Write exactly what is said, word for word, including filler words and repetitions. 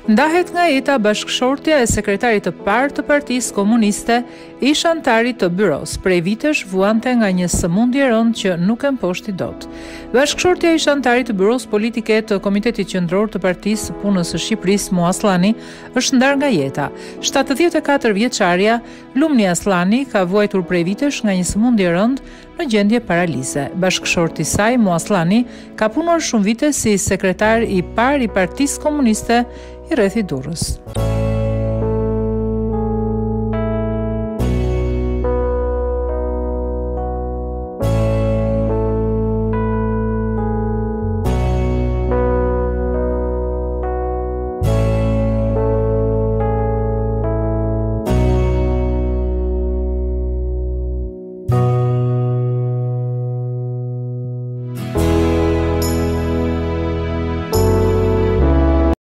Ndahet nga jeta bashkëshortja e sekretarit të parë të Partisë Komuniste, ish antari të byros, prej vitesh vuante nga një sëmundje rëndë që nuk e mposhti dot. Bashkëshortja ish antari të byros politike të Komitetit Qendror të Partisë së Punës së Shqipërisë, Mu Aslani, është ndar nga jeta. shtatëdhjetë e katër vjeçaria, Lumni Aslani, ka vuajtur prej vitesh nga një sëmundje rëndë në gjendje paralize. Bashkëshorti i saj, Mu Aslani, ka punuar shumë vite si sekretar i parë i Partisë Komuniste i rreth i Durrës.